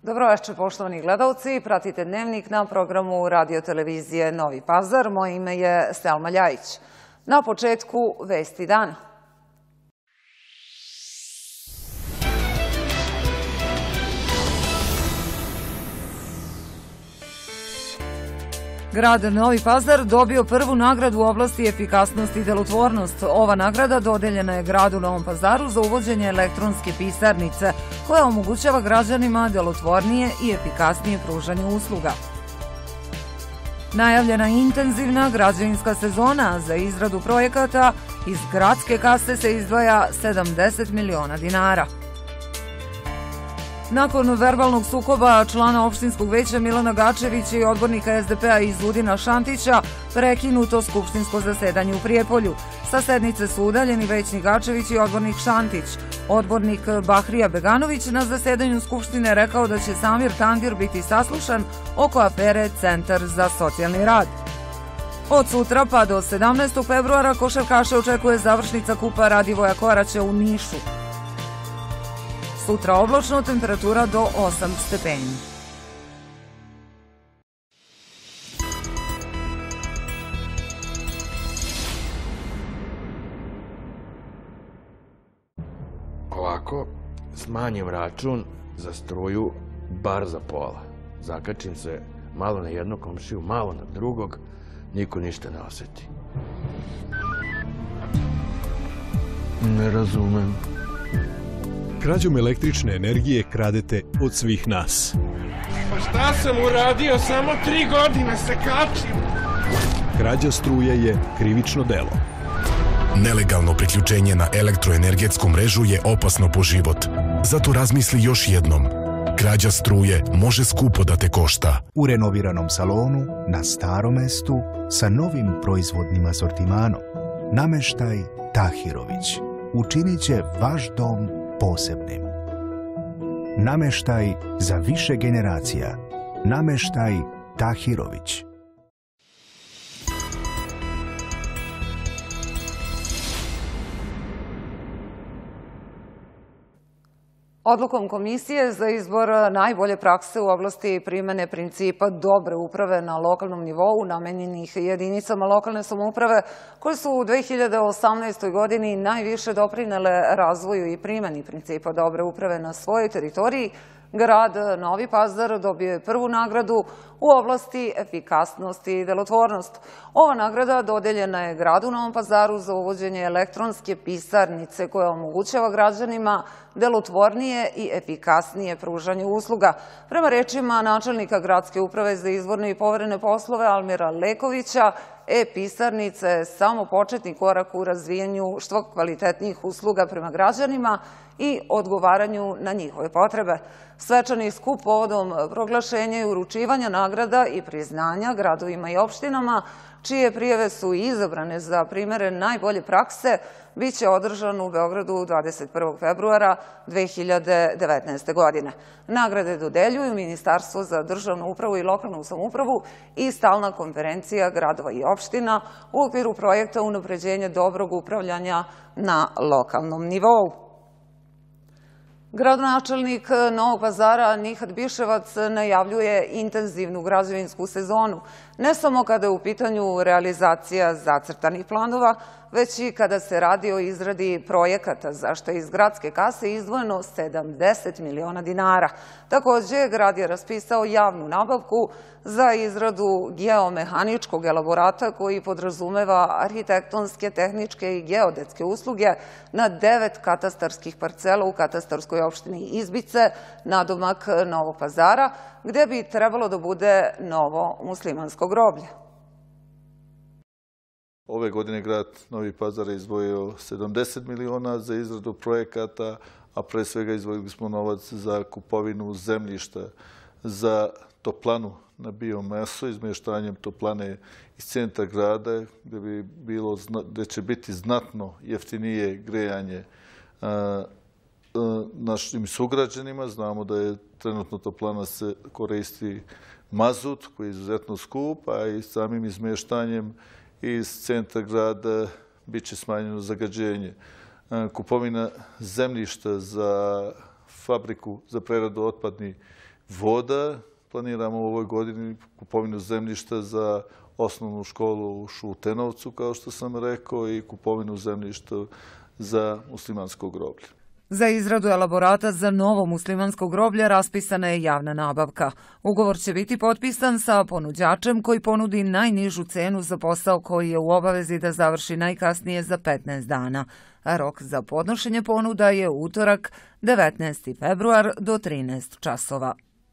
Dobroveče, poštovani gledalci. Pratite Dnevnik na programu radio-televizije Novi Pazar. Moje ime je Selma Ljajić. Na početku vesti dana. Grad Novi Pazar dobio prvu nagradu u oblasti efikasnosti i delotvornost. Ova nagrada dodeljena je gradu Novom Pazaru za uvođenje elektronske pisarnice, koja omogućava građanima delotvornije i efikasnije pružanje usluga. Najavljena intenzivna građevinska sezona. Za izradu projekata iz gradske kase se izdvaja 70 miliona dinara. Nakon verbalnog sukoba člana opštinskog veća Milana Gačevića i odbornika SDP-a iz Udina Šantića, prekinuto skupštinsko zasedanje u Prijepolju. Sa sednice su udaljeni većnik Gačević i odbornik Šantić. Odbornik Bahrija Beganović na zasedanju Skupštine rekao da će Samir Tandir biti saslušan oko afere Centar za socijalni rad. Od sutra pa do 17. februara košarkaše očekuje završnica kupa Radivoja Koraća u Nišu. Sutra oblačno, temperatura do 8 stepeni. Ovako, smanjim račun za struju bar za pola. Zakačim se malo na jednog komšiju, malo na drugog, niko ništa ne osjeti. Ne razumem. Krađom električne energije kradete od svih nas. Pa šta sam uradio? Samo 3 godine se kačim. Krađa struje je krivično delo. Nelegalno priključenje na elektroenergetsku mrežu je opasno po život. Zato razmisli još jednom. Krađa struje može skupo da te košta. U renoviranom salonu, na starom mestu, sa novim proizvodnim asortimanom. Nameštaj Tahirović učinit će vaš dom posebnim. Nameštaj za više generacija. Nameštaj Tahirović. Odlukom Komisije za izbor najbolje prakse u oblasti primene principa dobre uprave na lokalnom nivou namenjenih jedinicama lokalne samouprave koje su u 2018. godini najviše doprinele razvoju i primeni principa dobre uprave na svojoj teritoriji, grad Novi Pazar dobio je prvu nagradu u oblasti efikasnosti i delotvornost. Ova nagrada dodeljena je gradu Novom Pazaru za uvođenje elektronske pisarnice koja omogućava građanima delotvornije i efikasnije pružanje usluga. Prema rečima načelnika Gradske uprave za izvorne i poverene poslove Almira Lekovića, e-pisarnica je samo početni korak u razvijanju što kvalitetnijih usluga prema građanima i odgovaranju na njihove potrebe. Svečani skup povodom proglašenja i uručivanja nagrada i priznanja gradovima i opštinama, čije prijave su izabrane za primere najbolje prakse, biće održan u Beogradu 21. februara 2019. godine. Nagrade dodeljuju Ministarstvo za državnu upravu i lokalnu samoupravu i Stalna konferencija gradova i opština u okviru projekta unapređenja dobrog upravljanja na lokalnom nivou. Gradonačelnik Novog Pazara Nihat Biševac najavljuje intenzivnu građevinsku sezonu, ne samo kada je u pitanju realizacija zacrtanih planova, već i kada se radi o izradi projekata, za što je iz gradske kase izdvojeno 70 miliona dinara. Također, grad je raspisao javnu nabavku za izradu geomehaničkog elaborata koji podrazumeva arhitektonske, tehničke i geodetske usluge na 9 katastarskih parcela u katastarskoj opštini Izbice, nadomak Novog Pazara, gde bi trebalo da bude novo muslimansko groblje. Ove godine grad Novi Pazar je izdvojio 70 miliona za izradu projekata, a pre svega izdvojili smo novac za kupovinu zemljišta za toplanu na biomasu, izmještanjem toplane iz centra grada, gdje će biti znatno jeftinije grejanje našim sugrađanima. Znamo da je trenutno toplana se koristi mazut koji je izuzetno skup, a i samim izmještanjem iz centra grada bit će smanjeno zagađenje. Kupovina zemljišta za fabriku za preradu otpadnih voda. Planiramo u ovoj godini kupovinu zemljišta za osnovnu školu u Šutenovcu, kao što sam rekao, i kupovinu zemljišta za muslimansko groblje. Za izradu elaborata za novo muslimansko groblje raspisana je javna nabavka. Ugovor će biti potpisan sa ponuđačem koji ponudi najnižu cenu za posao koji je u obavezi da završi najkasnije za 15 dana. A rok za podnošenje ponuda je utorak 19. februar do 13 časova.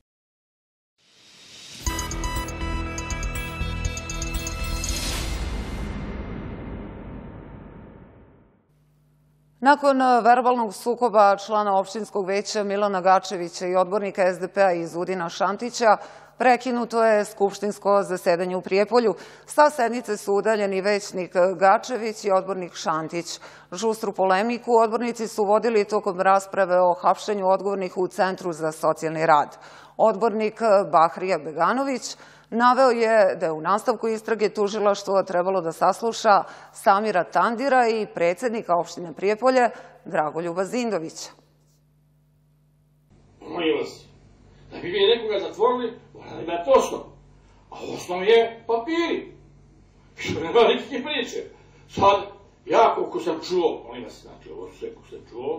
Nakon verbalnog sukoba člana opštinskog veća Milana Gačevića i odbornika SDP-a iz Udina Šantića, prekinuto je skupštinsko zasedanje u Prijepolju. Sa sednice su udaljeni većnik Gačević i odbornik Šantić. Žustru polemiku odbornici su vodili tokom rasprave o hapšenju odgovornih u Centru za socijalni rad. Odbornik Bahrija Beganović naveo je da je u nastavku istrage tužilaštvo trebalo da sasluša Samira Tandira i predsjednika opštine Prijepolje Dragoljuba Zindovića. Molim vas, da bi vi nekoga zatvorili, mora imati osnov. A osnov je papiri. Što nema nikakve priče. Sad, ja koliko sam čuo, molim vas, znači ovo sve koliko sam čuo,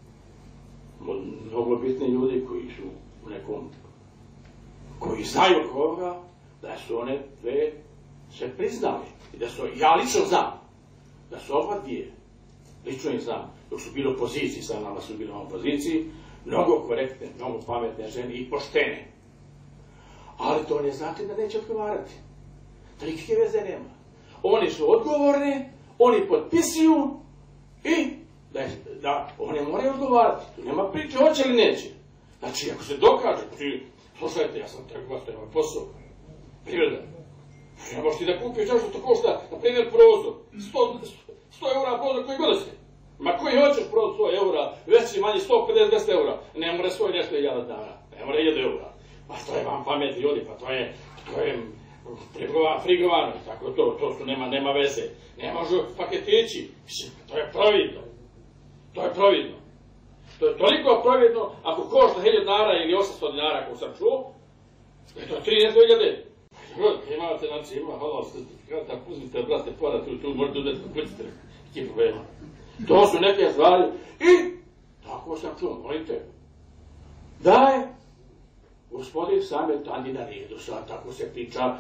mnogo bitni ljudi koji su u nekom, koji znaju koga, da su one dve sve priznali. I da su, ja lično znam, da su oba dvije, lično ih znam, dok su bili u opoziciji, sa nama su bili u opoziciji, mnogo korektne, mnogo pametne žene i poštene. Ali to ne znači da neće odgovarati. Da nikakve veze nema. Oni su odgovorni, oni potpisuju i da oni moraju odgovarati. Tu nema priče, hoće li neće. Znači, ako se dokaže, slušajte, ja sam trgovac, to je moj posao. Privreda. Ne možeš ti da kupiš nešto što košta, na primjer, prozor. 100 eura prozor koji god ste. Ma koji hoćeš prozor 100 eura, veći manji 150-200 eura. Ne mora svoj nešto 1000 dana, ne mora 1000 eura. Pa to je vam pamet ljudi, pa to je frigovano, tako to su, nema veze. Ne može paketići, to je providno. To je providno. To je toliko providno, ako košta 1000 dinara ili 800 dinara, ako sam čuo, to je 13.000. Imate, znači, ima halal sertifikata, pustite, brate, porate, tu možete udati kućite, neki problema. To su neke stvari i tako sam čuo, molite, da je gospodin Samir Tandin na redu, sad tako se priča,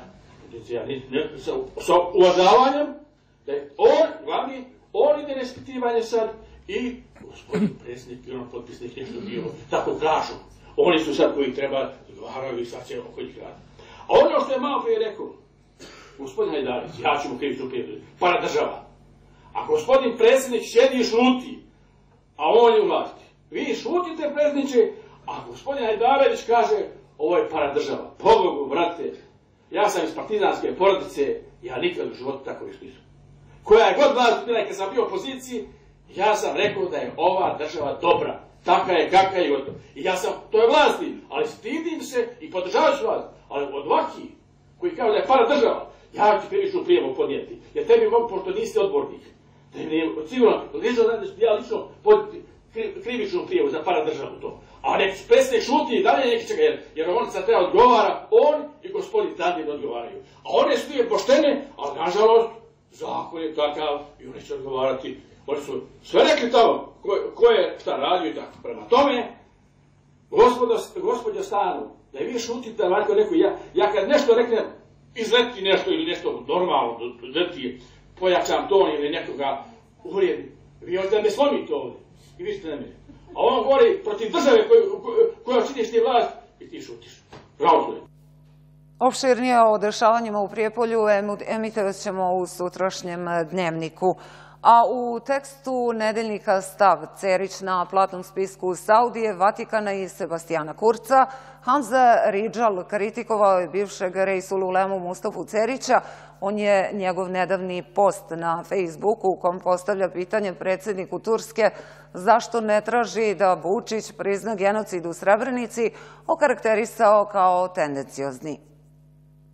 sa uvažavanjem, da je on, glavni, on ide na ispitivanje sad i gospodin predsjednik i on potpisnik nešto bio, tako kažu. Oni su sad koji treba, odgovaraju i sad će oko njih raditi. A ono što je malo prije rekao, gospodin Hajdarić, ja ću mu krivičnu prijedu, para država. Ako gospodin predsjednik sjedi i šuti, a on je u vlasti, vi šutite, predsjedniče, a gospodin Hajdarić kaže, ovo je para država. Pobogu, brate, ja sam iz partizanske porodice, ja nikad u životu tako ispisao. Koja je god vlast, kad sam bio u opoziciji, ja sam rekao da je ova država dobra. Taka je, kakva je i gotovo. I ja sam, to je vlasti, ali stidim se i podržavat ću vas. Ali od ovakih, koji kao da je para država, ja ću krivičnu prijavu podnijeti. Jer tebi mogu, pošto niste odbornik, sigurno, ja lično podnijeti krivičnu prijavu za para državu to. A nek predsjednik šuti i dalje neki čega, jer on sad treba odgovara, on i gospodin Tandin odgovaraju. A one su nije poštene, ali nažalost, zakon je takav i oni će odgovarati. Oni su sve rekli tamo, ko je šta radio i tako. Prema tome, gospođo Stanu, da vi šutite, Marko rekao, ja kad nešto reknem, izleti nešto ili nešto normalno, leti, pojačam ton ili nekoga uvrijedim, vi onda me slomite ovdje i vi ste na mene. A on govori protiv države koja činiš ti vlast i ti šutiš. Bravo je. Opširnije o dešavanjima u Prijepolju emitovat ćemo u sutrašnjem dnevniku. A u tekstu nedeljnika Stav, Cerić na platnom spisku Saudije, Vatikana i Sebastijana Kurca, Hamza Ridžal kritikovao je bivšeg Reisul Ulemu Mustafu Cerića. On je njegov nedavni post na Facebooku u kom postavlja pitanje predsjedniku Turske zašto ne traži da Vučić prizna genocid u Srebrenici, okarakterisao kao tendenciozni.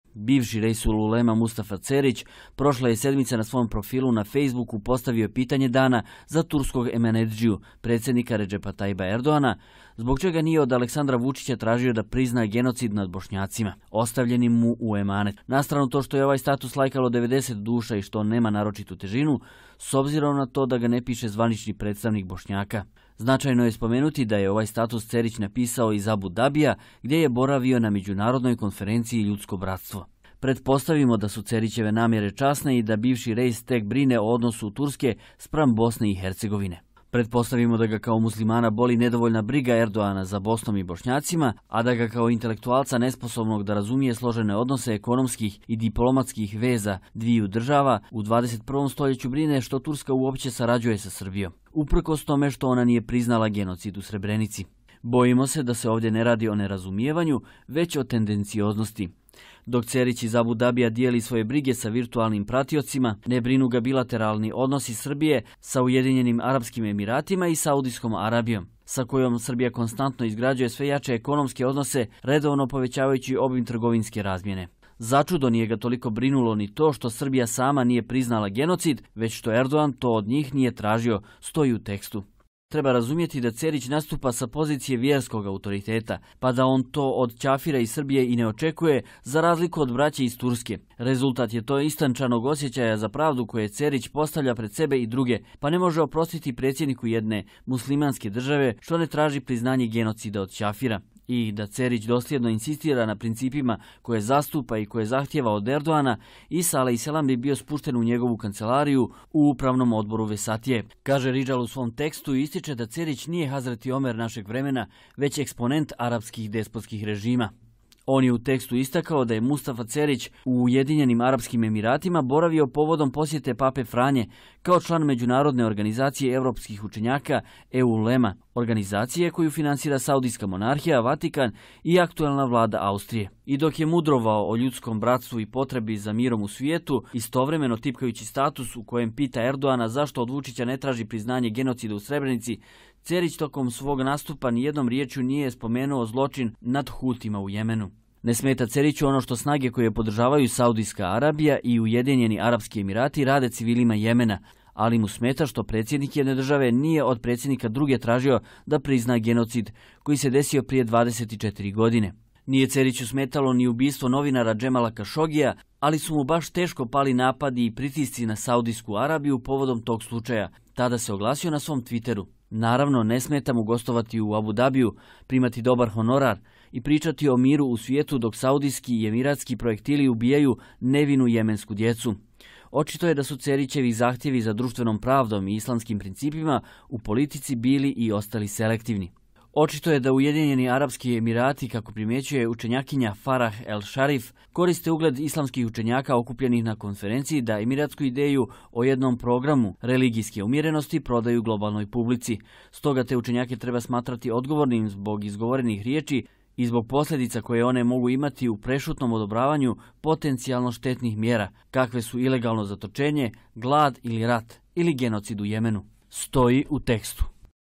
Bivši Reisul Ulema Mustafa Cerić prošle je sedmice na svom profilu na Facebooku postavio pitanje dana za turskog emenedžiju, predsjednika Redžepa Tajba Erdoana, zbog čega nije od Aleksandra Vučića tražio da prizna genocid nad Bošnjacima, ostavljenim mu u emanet. Na stranu to što je ovaj status lajkalo 90 duša i što on nema naročitu težinu, s obzirom na to da ga ne piše zvanični predstavnik Bošnjaka. Značajno je spomenuti da je ovaj status Cerić napisao iz Abu Dabija, gdje je boravio na međunarodnoj konferenciji Ljudsko bratstvo. Pretpostavimo da su Cerićeve namjere časne i da bivši Reis tek brine o odnosu Turske spram Bosne i Hercegovine. Pretpostavimo da ga kao muslimana boli nedovoljna briga Erdoana za Bosnom i Bošnjacima, a da ga kao intelektualca nesposobnog da razumije složene odnose ekonomskih i diplomatskih veza dviju država u 21. stoljeću brine što Turska uopće sarađuje sa Srbijom, uprkos tome što ona nije priznala genocid u Srebrenici. Bojimo se da se ovdje ne radi o nerazumijevanju, već o tendencioznosti. Dok Cerić iz Abu Dabija dijeli svoje brige sa virtualnim pratiocima, ne brinu ga bilateralni odnosi Srbije sa Ujedinjenim Arapskim Emiratima i Saudijskom Arabijom, sa kojom Srbija konstantno izgrađuje sve jače ekonomske odnose, redovno povećavajući obim trgovinske razmjene. Začudo nije ga toliko brinulo ni to što Srbija sama nije priznala genocid, već što Erdogan to od njih nije tražio, stoji u tekstu. Treba razumjeti da Cerić nastupa sa pozicije vjerskog autoriteta, pa da on to od ćafira iz Srbije i ne očekuje, za razliku od braće iz Turske. Rezultat je to istančanog osjećaja za pravdu koje Cerić postavlja pred sebe i druge, pa ne može oprostiti predsjedniku jedne muslimanske države što ne traži priznanje genocida od ćafira. I da Cerić dosljedno insistira na principima koje zastupa i koje zahtjeva od Erdoana, Isa a.s. bi bio spušten u njegovu kancelariju u upravnom odboru Vesatije. Kaže Ridžal u svom tekstu i ističe da Cerić nije Hazreti Omer našeg vremena, već eksponent arapskih despotskih režima. On je u tekstu istakao da je Mustafa Cerić u Ujedinjenim Arapskim Emiratima boravio povodom posjete Pape Franje kao član Međunarodne organizacije evropskih učenjaka EULEMA, organizacije koju finansira Saudijska monarhija, Vatikan i aktuelna vlada Austrije. I dok je mudrovao o ljudskom bratstvu i potrebi za mirom u svijetu, istovremeno tipkajući status u kojem pita Erdoana zašto od Vučića ne traži priznanje genocida u Srebrenici, Cerić tokom svog nastupa nijednom riječju nije spomenuo zločin nad Hutima u Jemenu. Ne smeta Ceriću ono što snage koje podržavaju Saudijska Arabija i Ujedinjeni Arapski Emirati rade civilima Jemena, ali mu smeta što predsjednik jedne države nije od predsjednika druge tražio da prizna genocid koji se desio prije 24 godine. Nije Ceriću smetalo ni ubistvo novinara Džemala Kašogija, ali su mu baš teško pali napadi i pritisci na Saudijsku Arabiju povodom tog slučaja. Tada se oglasio na svom Twitteru. Naravno, ne smeta mu gostovati u Abu Dabiju, primati dobar honorar i pričati o miru u svijetu dok saudijski i emiratski projektili ubijaju nevinu jemensku djecu. Očito je da su Cerićevi zahtjevi za društvenom pravdom i islamskim principima u politici bili i ostali selektivni. Očito je da Ujedinjeni Arapski Emirati, kako primjećuje učenjakinja Farah El Sharif, koriste ugled islamskih učenjaka okupljenih na konferenciji da emiratsku ideju o jednom programu religijske umjerenosti prodaju globalnoj publici. Stoga te učenjake treba smatrati odgovornim zbog izgovorenih riječi i zbog posljedica koje one mogu imati u prešutnom odobravanju potencijalno štetnih mjera, kakve su ilegalno zatočenje, glad ili rat ili genocid u Jemenu. Stoji u tekstu.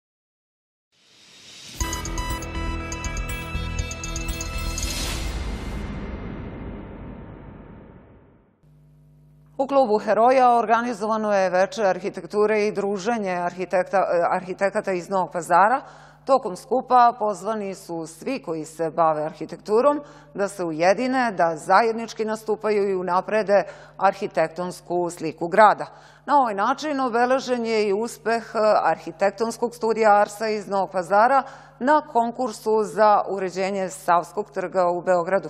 U klubu Heroja organizovano je veče arhitekture i druženje arhitekata iz Novog Pazara. Tokom skupa pozvani su svi koji se bave arhitekturom da se ujedine, da zajednički nastupaju i unaprede arhitektonsku sliku grada. Na ovaj način obeležen je i uspeh arhitektonskog studija Arsa iz Novog Pazara na konkursu za uređenje Savskog trga u Beogradu.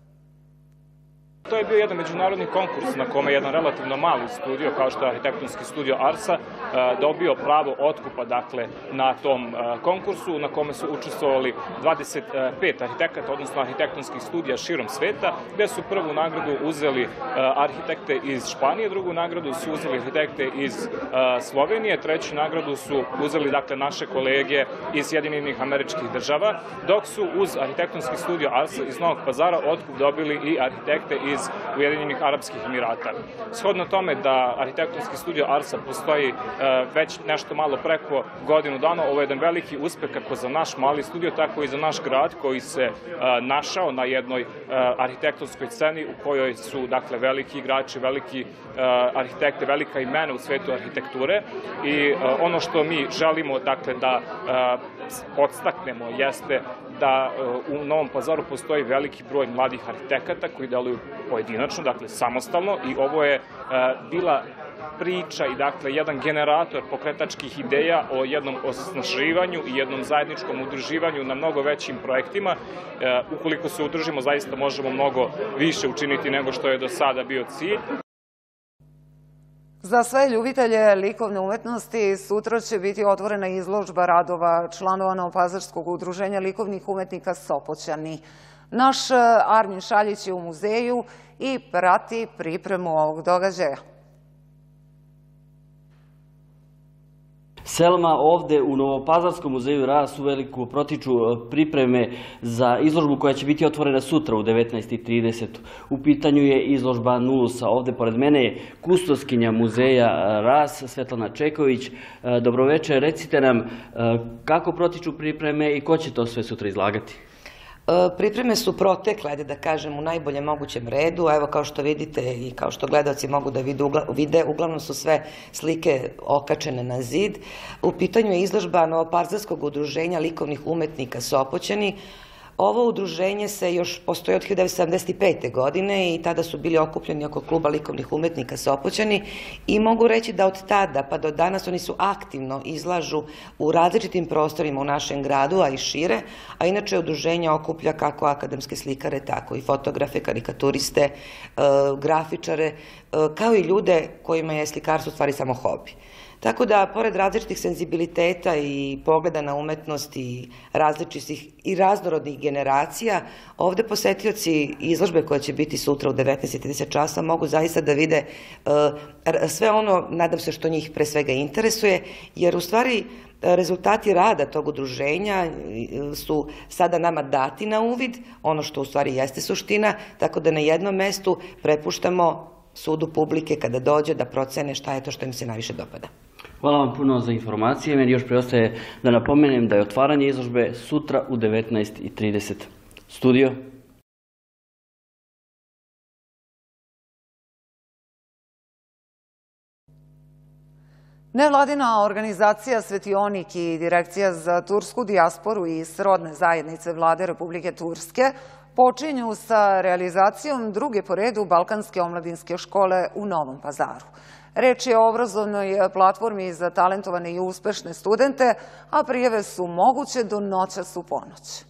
To je bio jedan međunarodni konkurs na kome jedan relativno mali studio, kao što je arhitektonski studio Arsa, dobio pravo otkupa na tom konkursu, na kome su učestvovali 25 arhitekata, odnosno arhitektonskih studija širom sveta, gdje su prvu nagradu uzeli arhitekte iz Španije, drugu nagradu su uzeli arhitekte iz Slovenije, treću nagradu su uzeli naše kolege iz Sjedinjenih Američkih Država, dok su uz arhitektonski studio Arsa iz Novog Pazara otkup dobili i arhitekte iz iz Ujedinjenih Arapskih Emirata. Shodno tome da arhitektonski studio Arsa postoji već nešto malo preko godinu dana, ovo je jedan veliki uspeh kako za naš mali studio, tako i za naš grad koji se našao na jednoj arhitektonskoj sceni u kojoj su dakle veliki igrači, veliki arhitekte, velika imena u svetu arhitekture i ono što mi želimo dakle da podstaknemo jeste da u Novom Pazaru postoji veliki broj mladih arhitekata koji deluju pojedinačno, dakle samostalno i ovo je bila priča i dakle jedan generator pokretačkih ideja o jednom osnaživanju i jednom zajedničkom udruživanju na mnogo većim projektima. Ukoliko se udružimo, zaista možemo mnogo više učiniti nego što je do sada bio cilj. Za sve ljubitelje likovne umetnosti sutra će biti otvorena izložba radova članova Novopazarskog udruženja likovnih umetnika Sopoćani. Naš Armin Šaljić je u muzeju i prati pripremu ovog događaja. Selma, ovde u Novopazarskom muzeju RAS uveliko protiču pripreme za izložbu koja će biti otvorena sutra u 19:30. U pitanju je izložba Nulusa. Ovde pored mene je kustoskinja muzeja RAS, Svetlana Čeković. Dobroveče, recite nam kako protiču pripreme i ko će to sve sutra izlagati? Pripreme su protekle, ajde da kažem, u najboljem mogućem redu. Evo, kao što vidite i kao što gledalci mogu da vide, uglavnom su sve slike okačene na zid. U pitanju je izložba Novopazarskog udruženja likovnih umetnika Sopoćani. Ovo udruženje se još postoji od 1975. godine i tada su bili okupljeni oko kluba likovnih umetnika Sopoćani i mogu reći da od tada pa do danas oni su aktivno izlažu u različitim prostorima u našem gradu, a i šire, a inače udruženje okuplja kako akademske slikare, tako i fotografe, karikaturiste, grafičare, kao i ljude kojima je slikarstvo u stvari samo hobi. Tako da, pored različitih senzibiliteta i pogleda na umetnost i različitih i raznorodnih generacija, ovde posetioci izložbe koja će biti sutra u 19:30 časa mogu zaista da vide sve ono, nadam se, što njih pre svega interesuje, jer u stvari rezultati rada tog udruženja su sada nama dati na uvid, ono što u stvari jeste suština, tako da na jednom mestu prepuštamo sudu publike kada dođe da procene šta je to što im se najviše dopada. Hvala vam puno za informacije. Meni još preostaje da napomenem da je otvaranje izložbe sutra u 19:30. Studio. Nevladina organizacija Svetionik i Direkcija za tursku dijasporu i srodne zajednice Vlade Republike Turske počinju sa realizacijom druge po redu Balkanske omladinske škole u Novom Pazaru. Reč je o obrazovnoj platformi za talentovane i uspešne studente, a prijave su moguće do noćas u ponoć.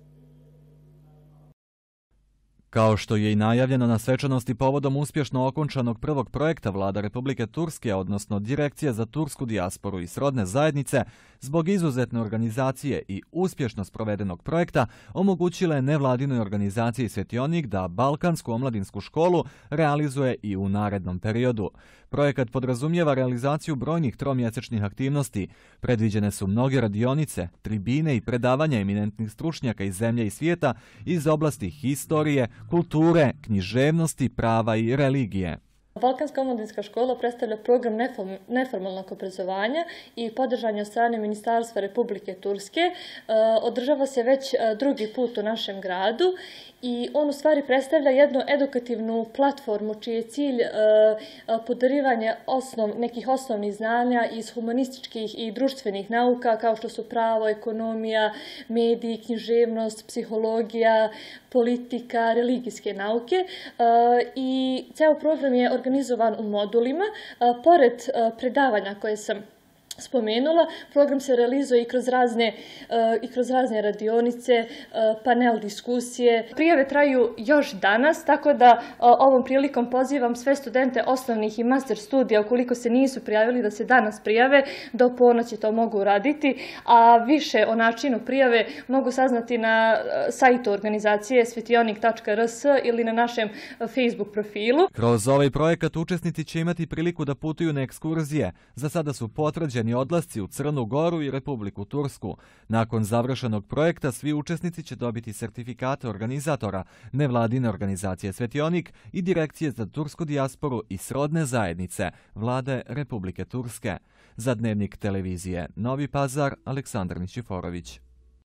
Kao što je i najavljeno na svečanosti povodom uspješno okončanog prvog projekta Vlada Republike Turske, odnosno Direkcija za tursku dijasporu i srodne zajednice, zbog izuzetne organizacije i uspješno sprovedenog projekta omogućile nevladinoj organizaciji Svetionik da Balkansku omladinsku školu realizuje i u narednom periodu. Projekat podrazumijeva realizaciju brojnih tromjesečnih aktivnosti. Predviđene su mnoge radionice, tribine i predavanja eminentnih stručnjaka iz zemlje i svijeta iz oblasti historije, kulture, književnosti, prava i religije. Balkanska omladinska škola predstavlja program neformalnog obrazovanja i podržanja od strane Ministarstva Republike Turske. Održava se već drugi put u našem gradu i on u stvari predstavlja jednu edukativnu platformu čiji je cilj podarivanje nekih osnovnih znanja iz humanističkih i društvenih nauka kao što su pravo, ekonomija, mediji, književnost, psihologija, politika, religijske nauke i ceo program je organizovan u modulima. Pored predavanja koje sam spomenula, program se realizuje i kroz razne radionice, panel diskusije. Prijave traju još danas, tako da ovom prilikom pozivam sve studente osnovnih i master studija, ukoliko se nisu prijavili, da se danas prijave, do ponoći to mogu uraditi, a više o načinu prijave mogu saznati na sajtu organizacije svetionik.rs ili na našem Facebook profilu. Kroz ovaj projekat učesnici će imati priliku da putuju na ekskurzije. Za sada su potvrđeni najavljeni odlasci u Crnu Goru i Republiku Tursku. Nakon završenog projekta svi učesnici će dobiti sertifikate organizatora, nevladine organizacije Svetionik i Direkcije za tursku dijasporu i srodne zajednice Vlade Republike Turske. Za Dnevnik televizije Novi Pazar, Aleksandar Nićiforović.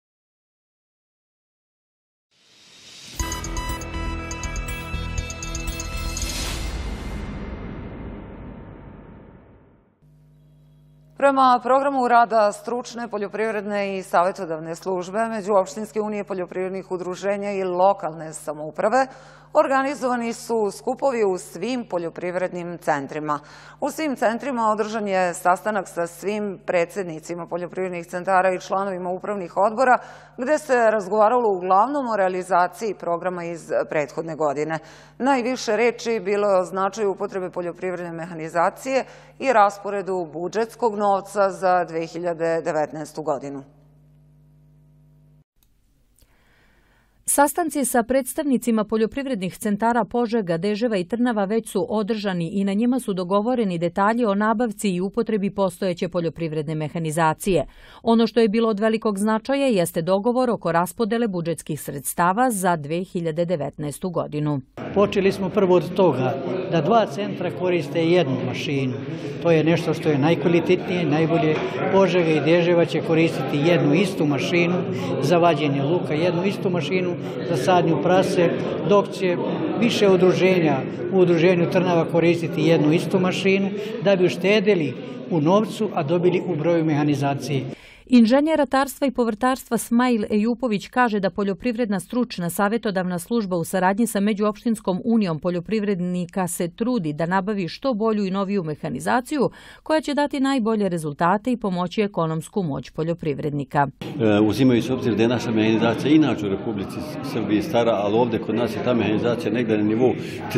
Prema programu rada stručne, poljoprivredne i savjetodavne službe Međuopštinske unije poljoprivrednih udruženja i lokalne samouprave organizovani su skupovi u svim poljoprivrednim centrima. U svim centrima održan je sastanak sa svim predsjednicima poljoprivrednih centara i članovima upravnih odbora, gde se razgovaralo uglavnom o realizaciji programa iz prethodne godine. Najviše reči bilo je o značaju upotrebe poljoprivredne mehanizacije i rasporedu budžetskog novca za 2019. godinu. Sastanci sa predstavnicima poljoprivrednih centara Požega, Deževa i Trnava već su održani i na njima su dogovoreni detalji o nabavci i upotrebi postojeće poljoprivredne mehanizacije. Ono što je bilo od velikog značaja jeste dogovor oko raspodele budžetskih sredstava za 2019. godinu. Počeli smo prvo od toga da 2 centra koriste jednu mašinu. To je nešto što je najkvalitetnije, najbolje. Požega i Deževa će koristiti jednu istu mašinu za vađenje luka, jednu istu mašinu za sadnju prase, dok će više udruženja u udruženju Trnava koristiti jednu istu mašinu da bi uštedeli u novcu, a dobili u broju mehanizacije. Inženjer ratarstva i povrtarstva Smajl Ejupović kaže da poljoprivredna stručna savjetodavna služba u saradnji sa Međuopštinskom unijom poljoprivrednika se trudi da nabavi što bolju i noviju mehanizaciju koja će dati najbolje rezultate i pomoći ekonomsku moć poljoprivrednika. Uzimajući obzir da je naša mehanizacija inače u Republici Srbiji stara, ali ovdje kod nas je ta mehanizacija negdje na nivou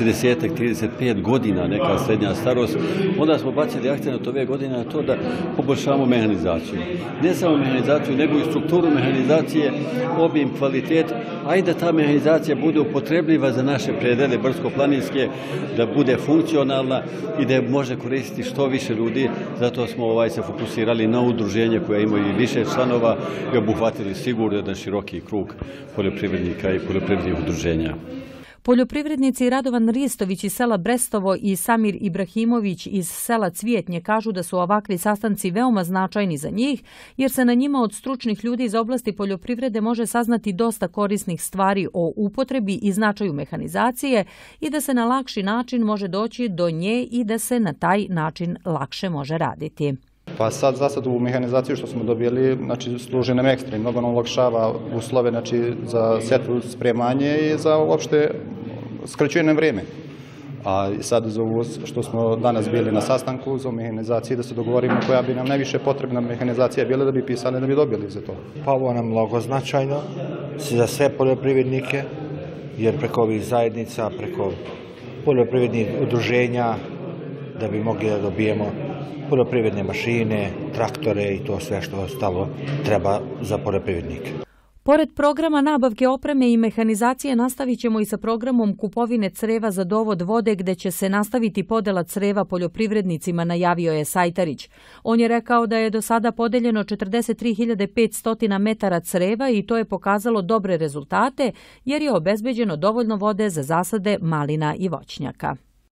30-35 godina, neka srednja starost, onda smo bacili akcent ove godine na to da poboljšamo mehanizaciju. Ne samo mehanizaciju, nego i strukturu mehanizacije, obim, kvalitet, a i da ta mehanizacija bude upotrebljiva za naše predele brdsko-planinske, da bude funkcionalna i da može koristiti što više ljudi. Zato smo se fokusirali na udruženje koje imaju i više članova i obuhvatili sigurno jedan široki krug poljoprivrednika i poljoprivrednih udruženja. Poljoprivrednici Radovan Ristović iz sela Brestovo i Samir Ibrahimović iz sela Cvijetnje kažu da su ovakvi sastanci veoma značajni za njih, jer se na njima od stručnih ljudi iz oblasti poljoprivrede može saznati dosta korisnih stvari o upotrebi i značaju mehanizacije i da se na lakši način može doći do nje i da se na taj način lakše može raditi. Pa sad u mehanizaciju što smo dobili, znači služi nam ekstra i mnogo nam olakšava uslove, znači za setvu, spremanje i za uopšte skraćuje nam vrijeme. A sad za ovo što smo danas bili na sastanku za mehanizaciju da se dogovorimo koja bi nam najviše potrebna mehanizacija bila da bi pisali da bi dobili za to. Pa ovo nam mnogo značajno za sve poljoprivrednike, jer preko ovih zajednica, preko poljoprivrednih udruženja da bi mogli da dobijemo poljoprivredne mašine, traktore i to sve što ostalo treba za poljoprivrednike. Pored programa nabavke opreme i mehanizacije nastavit ćemo i sa programom kupovine creva za dovod vode gde će se nastaviti podela creva poljoprivrednicima, najavio je Sajtarić. On je rekao da je do sada podeljeno 43.500 metara creva i to je pokazalo dobre rezultate jer je obezbeđeno dovoljno vode za zasade malina i voćnjaka.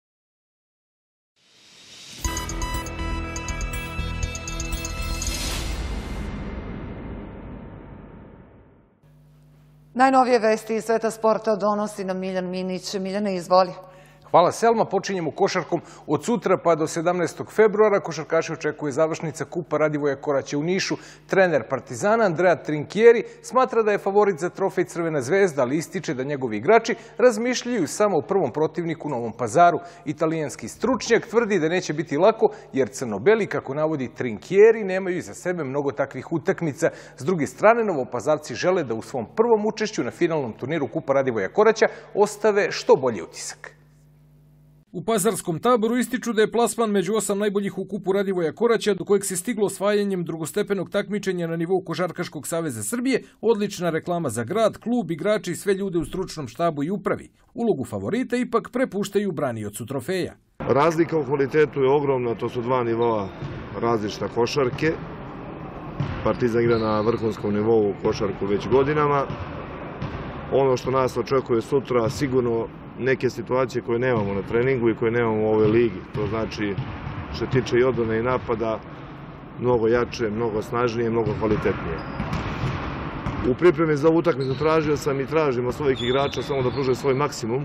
Najnovije vesti iz sveta sporta donosi nam Miljan Minić. Miljane, izvoli. Hvala Selma, počinjemo košarkom od sutra pa do 17. februara. Košarkaši očekuje završnica Kupa Radivoja Koraća u Nišu. Trener Partizana Andrea Trinchieri smatra da je favorit za trofej Crvena zvezda, ali ističe da njegovi igrači razmišljaju samo o prvom protivniku Novom Pazaru. Italijanski stručnjak tvrdi da neće biti lako jer crnobeli, kako navodi Trinchieri, nemaju iza sebe mnogo takvih utakmica. S druge strane, Novopazarci žele da u svom prvom učešću na finalnom turniru Kupa Radivoja Koraća ostave što bolji utisak. U pazarskom taboru ističu da je plasman među 8 najboljih u Kupu Radivoja Koraća, do kojeg se stiglo osvajanjem drugostepenog takmičenja na nivou Košarkaškog saveza Srbije, odlična reklama za grad, klub, igrači i sve ljude u stručnom štabu i upravi. Ulogu favorita ipak prepuštaju braniocu trofeja. Razlika u kvalitetu je ogromna, to su dva nivoa različita košarke. Partizan igra na vrhunskom nivou košarku već godinama. Ono što nas očekuje sutra, sigurno neke situacije koje nemamo na treningu i koje nemamo u ovoj ligi. To znači, što tiče i odbrane i napada, mnogo jače, mnogo snažnije, mnogo kvalitetnije. U pripremi za ovu utakmicu tražio sam i tražim od svojih igrača samo da pruže svoj maksimum,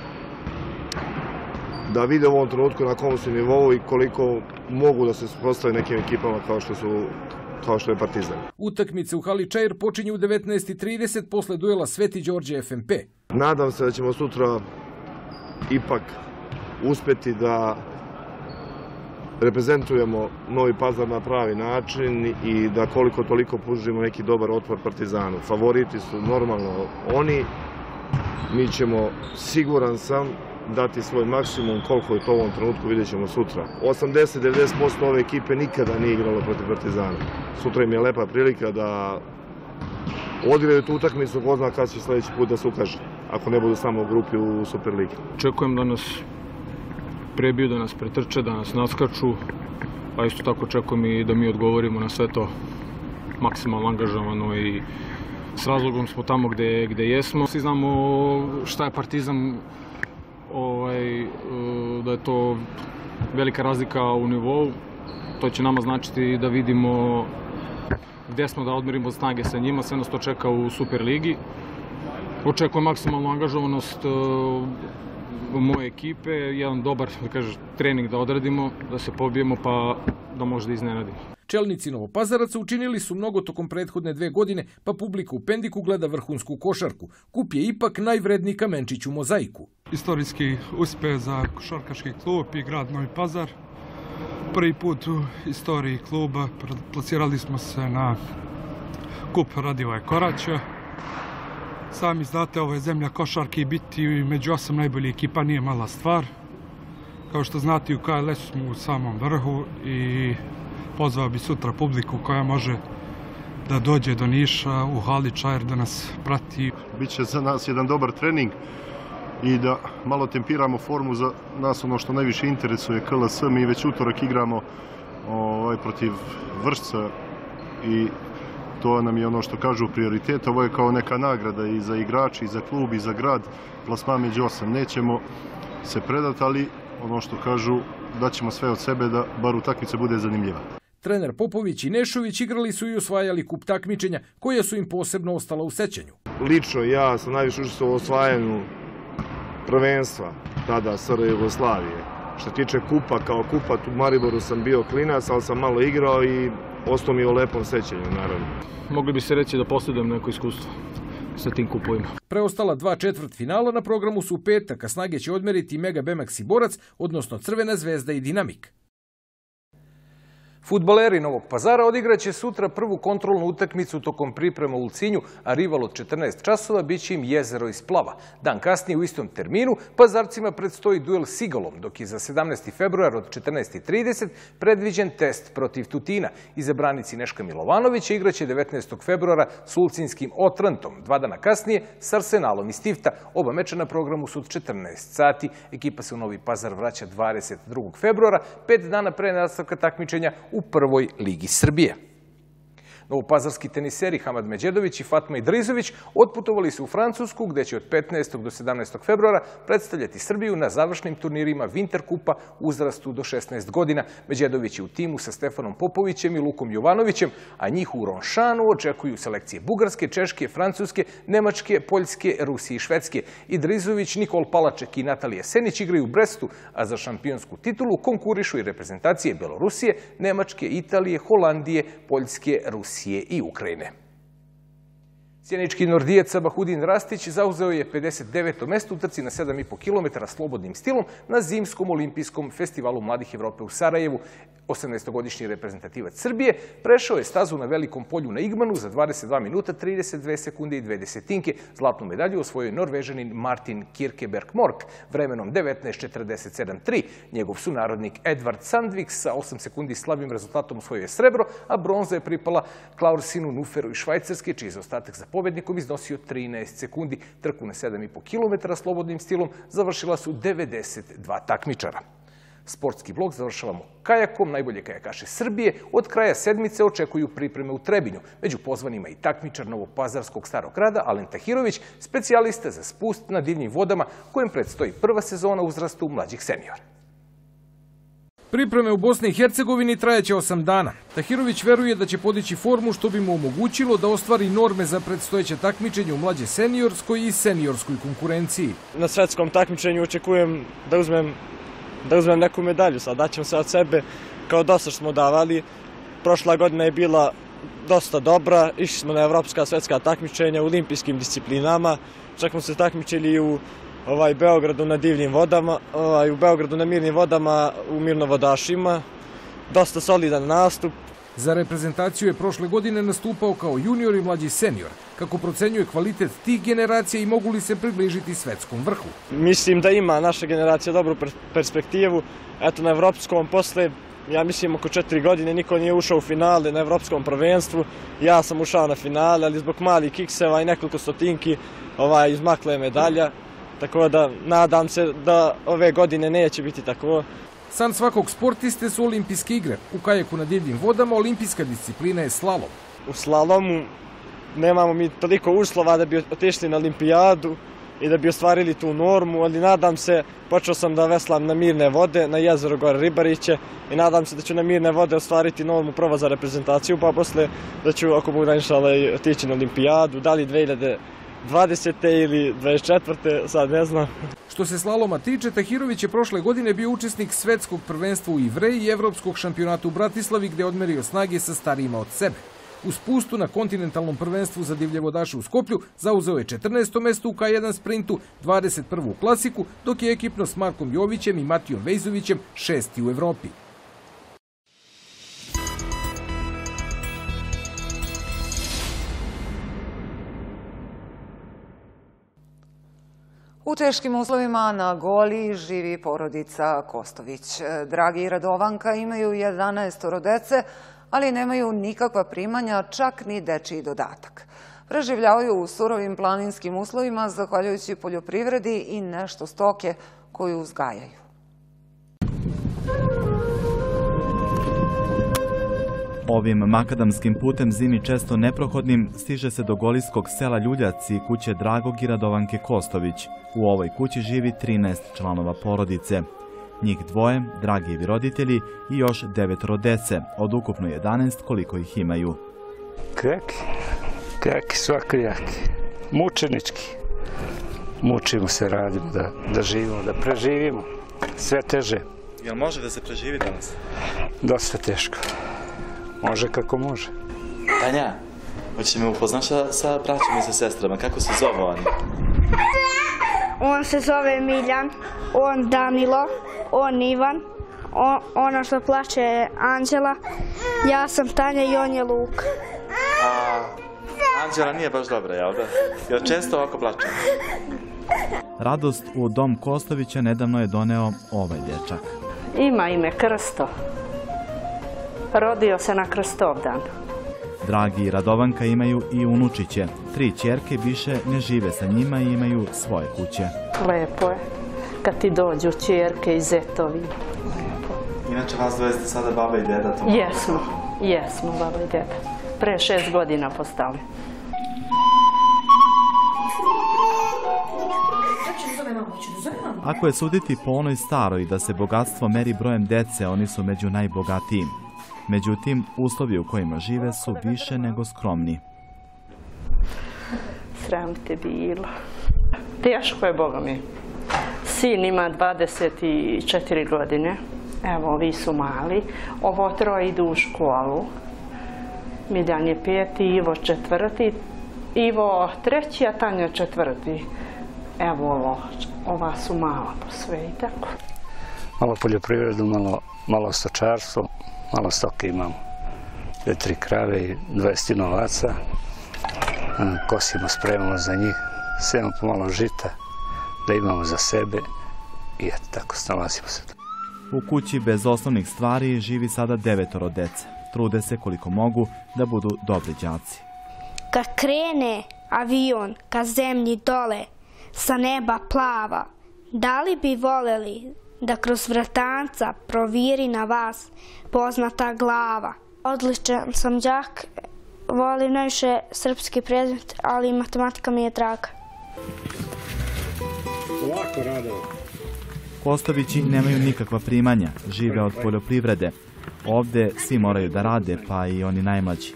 da vide u ovom trenutku na kom su nivou i koliko mogu da se suprotstave nekim ekipama kao što je Partizan. Utakmice u hali Čair počinju u 19:30 posle duela Sveti Đorđe FNP. Nadam se da ćemo sutra ipak uspeti da reprezentujemo Novi Pazar na pravi način i da koliko toliko pružimo neki dobar otpor Partizanu. Favoriti su normalno oni. Mi ćemo, siguran sam, dati svoj maksimum, koliko je to u ovom trenutku vidjet ćemo sutra. 80-90% ove ekipe nikada nije igralo protiv Partizana. Sutra im je lepa prilika da odigraju tu utakmicu, ko zna kada će sljedeći put da se ukaže, ako ne budu samo u grupi u Superligi. Očekujem da nas prebiju, da nas pretrče, da nas naskaču, a isto tako očekujem i da mi odgovorimo na sve to maksimalno angažovano i s razlogom smo tamo gde jesmo. Svi znamo šta je Partizan, da je to velika razlika u nivou. To će nama značiti da vidimo gde smo, da odmerimo snage sa njima. Sve nas to čeka u Superligi. Očekujem maksimalnu angažovanost moje ekipe, jedan dobar trening da odradimo, da se pobijemo pa da možda iznenadimo. Čelnici Novopazaraca učinili su mnogo tokom prethodne 2 godine, pa publika u Pendiku gleda vrhunsku košarku. Kup je ipak najvredniji kamenčić u mozaiku. Istorijski uspeh za košarkaški klub i grad Novi Pazar. Prvi put u istoriji kluba plasirali smo se na kup Radivoja Koraća. Sami znate, ovo je zemlja košarke i biti među 8 najboljih ekipa nije mala stvar. Kao što znate, u KLS smo u samom vrhu i pozvao bi sutra publiku koja može da dođe do Niša u hali Čair da nas prati. Biće za nas jedan dobar trening i da malo tempiramo formu za nas, ono što najviše interesuje KLS. Mi već utorak igramo protiv Vršca i to nam je ono što kažu prioritet. Ovo je kao neka nagrada i za igrači, i za klub, i za grad. Plasman među 8. Nećemo se predati, ali ono što kažu, daćemo sve od sebe da bar utakmica bude zanimljiva. Trener Popović i Nešović igrali su i osvajali kup takmičenja, koja su im posebno ostala u sećanju. Lično ja sam najviše učestvovao u osvajanju prvenstva tada SR Jugoslavije. Što tiče kupa, kao kupa, u Mariboru sam bio klinac, ali sam malo igrao i ostao mi u lepom sećanju, naravno. Mogli bi se reći da posjedujem neko iskustvo sa tim kupovima. Preostala 2 četvrtfinala na programu su u petak, a snage će odmeriti Mega Bemax i Borac, odnosno Crvena zvezda i Dinamik. Fudbaleri Novog Pazara odigraće sutra prvu kontrolnu utakmicu tokom priprema u Ulcinju, a rival od 14 časova biće im Jezero iz Plava. Dan kasnije u istom terminu Pazarcima predstoji duel s Igalom, dok je za 17. februar od 14:30 predviđen test protiv Tutina. Izabranici Neška Milovanovića igraće 19. februara s Ulcinskim Otrantom, 2 dana kasnije s Arsenalom iz Tivta. Oba meča na programu su od 14 sati. Ekipa se u Novi Pazar vraća 22. februara, 5 dana pre nastavka takmičenja u prvoj ligi Srbije. Novopazarski teniseri Hamad Međedović i Fatma Idrizović otputovali su u Francusku, gde će od 15. do 17. februara predstavljati Srbiju na završnim turnirima Winter Kupa uzrastu do 16 godina. Međedović je u timu sa Stefanom Popovićem i Lukom Jovanovićem, a njih u Ronšanu očekuju selekcije Bugarske, Češke, Francuske, Nemačke, Poljske, Rusije i Švedske. Idrizović, Nikol Palaček i Natalija Senić igraju u Brestu, a za šampionsku titulu konkurišu i reprezentacije Belorusije, Nemačke, Italije, Holandije, Poljske, Rusije i Ukrajine. Sjenički nordijac Sabahudin Rastić zauzeo je 59. mesto u trci na 7,5 km slobodnim stilom na Zimskom olimpijskom festivalu mladih Evrope u Sarajevu. 18-godišnji reprezentativac Srbije prešao je stazu na Velikom polju na Igmanu za 22 minuta 32 sekunde i 2 desetinke. Zlatnu medalju osvojio je Norvežanin Martin Kirkeberg-Mork vremenom 19:47,3. Njegov sunarodnik Edvard Sandvik sa 8 sekundi slabim rezultatom osvojio je srebro, a bronza je pripala Klaursinu Nuferu iz Švajcarske, čiji je zaostatak za pobednikom iznosio 13 sekundi. Trku na 7,5 km slobodnim stilom završila su 92 takmičara. Sportski blok završavamo kajakom. Najbolje kajakaše Srbije od kraja sedmice očekuju pripreme u Trebinju. Među pozvanima i takmičar Novopazarskog Starog grada Alen Tahirović, specijalista za spust na divljim vodama kojem predstoji prva sezona uzrastu mlađih seniora. Pripreme u Bosni i Hercegovini trajaće 8 dana. Tahirović veruje da će podići formu što bi mu omogućilo da ostvari norme za predstojeće takmičenje u mlađe seniorskoj i seniorskoj konkurenciji. Na svetskom takmičenju očekujem da uzmem neku medalju. Sad daćemo se od sebe kao dosta smo davali. Prošla godina je bila dosta dobra. Išli smo na evropska svetska takmičenja u olimpijskim disciplinama. Čak smo se takmičili u Beogradu na divljim vodama, u Beogradu na mirnim vodama, u mirnovodašima. Dosta solidan nastup. Za reprezentaciju je prošle godine nastupao kao junior i mlađi senior. Kako procenjuje kvalitet tih generacija i mogu li se približiti svetskom vrhu? Mislim da ima naša generacija dobru perspektivu. Eto, na evropskom posle, ja mislim oko 4 godine niko nije ušao u finale na evropskom prvenstvu. Ja sam ušao na finale, ali zbog malih kikseva i nekoliko stotinki izmakla je medalja. Tako da nadam se da ove godine neće biti tako. San svakog sportiste su olimpijske igre. U kajaku na divljim vodama olimpijska disciplina je slalom. U slalomu nemamo mi toliko uslova da bi otišli na olimpijadu i da bi ostvarili tu normu, ali nadam se, počeo sam da veslam na mirne vode, na jezero gore Ribariće i nadam se da ću na mirne vode ostvariti normu prvo za reprezentaciju, pa posle da ću, ako Bog da inšala, otići na olimpijadu, da li 2020. ili 24. sad ne znam. Što se slaloma tiče, Tahirović je prošle godine bio učesnik svetskog prvenstva u Ivreji i evropskog šampionata u Bratislavi gde je odmerio snage sa starijima od sebe. U spustu na kontinentalnom prvenstvu za divlje vodaše u Skoplju zauzeo je 14. mesto u K1 sprintu, 21. u klasiku, dok je ekipno s Markom Jovićem i Matijom Vejzovićem 6. u Evropi. U teškim uslovima na Goli živi porodica Kostović. Dragi i Radovanka imaju 11 dece, ali nemaju nikakva primanja, čak ni dečiji dodatak. Preživljavaju u surovim planinskim uslovima, zahvaljujući poljoprivredi i nešto stoke koju uzgajaju. Ovim makadamskim putem zimi često neprohodnim stiže se do golijskog sela Ljuljac i kuće Dragog i Radovanke Kostović. U ovoj kući živi 13 članova porodice. Njih dvoje, Dragijevi roditelji i još 9 dece, od ukupno 11 koliko ih imaju. Kaki, svakojaki, mučenički. Mučimo se, radimo da živimo, da preživimo. Sve teže. Jel može da se preživi danas? Dosta teško. Može kako može. Tanja, hoćeš me upoznaš sa braćom i sa sestrama? Kako se zove oni? On se zove Miljan, on Danilo, on Ivan, ona što plače je Anđela, ja sam Tanja i on je Luka. Anđela nije baš dobra, jel da? Jel često ovako plače? Radost u dom Kostovića nedavno je doneo ovaj dječak. Ima ime Krsto. Rodio se na Krstovdan. Dragi i Radovanka imaju i unučiće. 3 ćerke više ne žive sa njima i imaju svoje kuće. Lepo je. Kad ti dođu ćerke i zetovi. Inače vas dvoje ste sada baba i deda? Jesmo baba i deda. Pre 6 godina postali. Ako je suditi po onoj staroj da se bogatstvo meri brojem dece, oni su među najbogatijim. Međutim, uslovi u kojima žive su više nego skromni. Sram te bilo. Teško je, Boga mi. Sin ima 24 godine. Evo, ovi su mali. Ovo 3 idu u školu. Miljan je 5, Ivo 4, Ivo 3, a Tanja 4. Evo, ova su mala po sve i tako. Malo poljoprivredu, malo stočarstvo. Malo stoke imamo, 2-3 krave i 20 ovaca. Kosimo, spremamo za njih, sejemo pomalo žita, da imamo za sebe i eto, tako snalazimo se. U kući bez osnovnih stvari živi sada 9 dece. Trude se koliko mogu da budu dobri đaci. Kad krene avion ka zemlji dole, sa neba plava, da li bi voleli da kroz vratanca proviri na vas poznata glava. Odličan sam đak, volim najviše srpski predmet, ali matematika mi je draga. Lako radilo. Kostovići nemaju nikakva primanja, žive od poljoprivrede. Ovde svi moraju da rade, pa i oni najmlađi.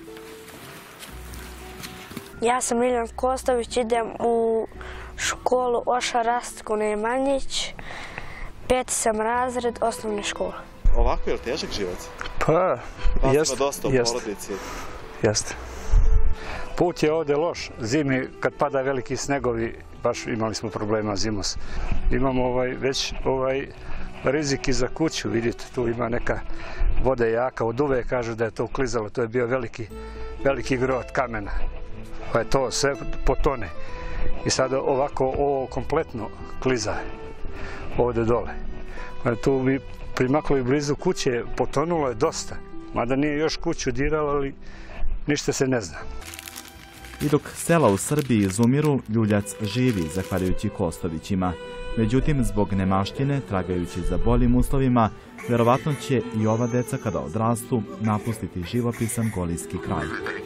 Ja sam Miljan Kostović, idem u školu Oša Rastko Nemanjić, 5. sam razred osnovne škole. Ovako je li težak život? Pa, jeste. Dosta u porodici. Jeste. Put je ovde loš. Zimi, kad pada veliki snegovi, baš imali smo problema zimus. Imamo već rizik i za kuću, vidite, tu ima neka voda jaka, od uvek kažu da je to uklizalo, to je bio veliki grot kamena. Pa je to sve potone. I sad ovako ovo kompletno kliza ovde dole. Pa tu bi primaklo i blizu kuće, potonulo je dosta. Mada nije još kuću diralo, ali ništa se ne zna. I dok sela u Srbiji izumiru, Ljuljac živi, zahvaljujući Kostovićima. Međutim, zbog nemaštine, tragajući za boljim uslovima, verovatno će i ova deca, kada odrastu, napustiti živopisan golijski kraj.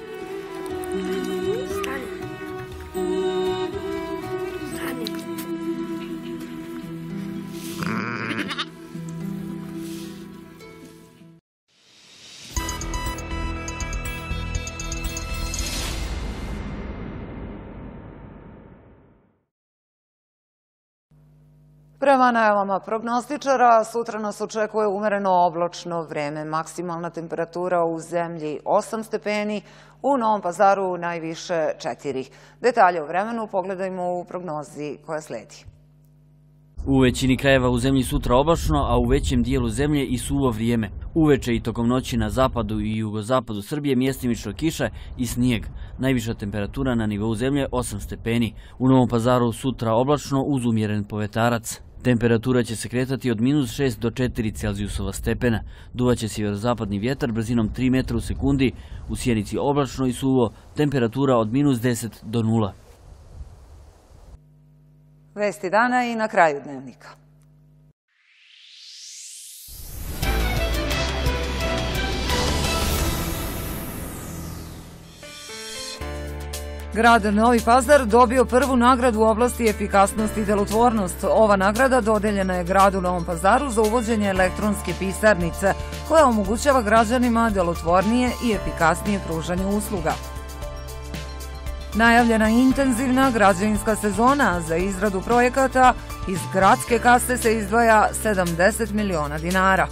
Prema najavama prognostičara, sutra nas očekuje umereno oblačno vreme. Maksimalna temperatura u zemlji 8 stepeni, u Novom Pazaru najviše 4. Detalje o vremenu pogledajmo u prognozi koja sledi. U većini krajeva u zemlji sutra oblačno, a u većem dijelu zemlje i suvo vrijeme. Uveče i tokom noći na zapadu i jugozapadu Srbije mjestimično kiša i snijeg. Najviša temperatura na nivou zemlje 8 stepeni. U Novom Pazaru sutra oblačno uz umjeren povetarac. Temperatura će se kretati od -6 do 4 Celzijusova stepena. Duvaće sjeverozapadni vjetar brzinom 3 metra u sekundi. U Sjenici oblačno i suvo, temperatura od -10 do 0. Vesti dana i na kraju dnevnika. Grad Novi Pazar dobio prvu nagradu u oblasti efikasnosti i delotvornost. Ova nagrada dodeljena je gradu Novom Pazaru za uvođenje elektronske pisarnice, koja omogućava građanima delotvornije i efikasnije pružanje usluga. Najavljena intenzivna građevinska sezona za izradu projekata, iz gradske kase se izdvaja 70 miliona dinara.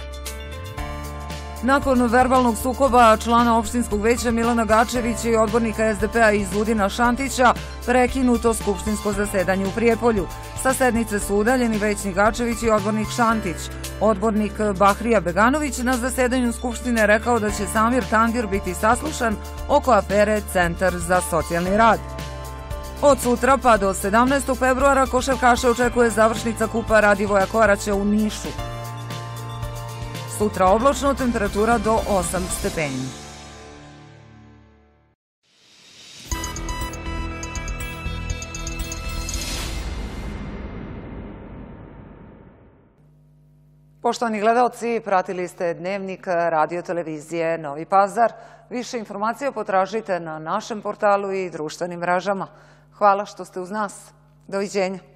Nakon verbalnog sukoba člana opštinskog veća Milana Gačevića i odbornika SDP-a iz Udina Šantića, prekinuto skupštinsko zasedanje u Prijepolju. Sa sednice su udaljeni većnik Gačević i odbornik Šantić. Odbornik Bahrija Beganović na zasedanju Skupštine rekao da će Samir Tandir biti saslušan oko afere Centar za socijalni rad. Od sutra pa do 17. februara košarkaše očekuje završnica Kupa Radivoja Koraća u Nišu. Sutra oblačno, temperatura do 8 stepeni. Poštovani gledalci, pratili ste Dnevnik radio-televizije Novi Pazar. Više informacija potražite na našem portalu i društvenim mrežama. Hvala što ste uz nas. Doviđenja.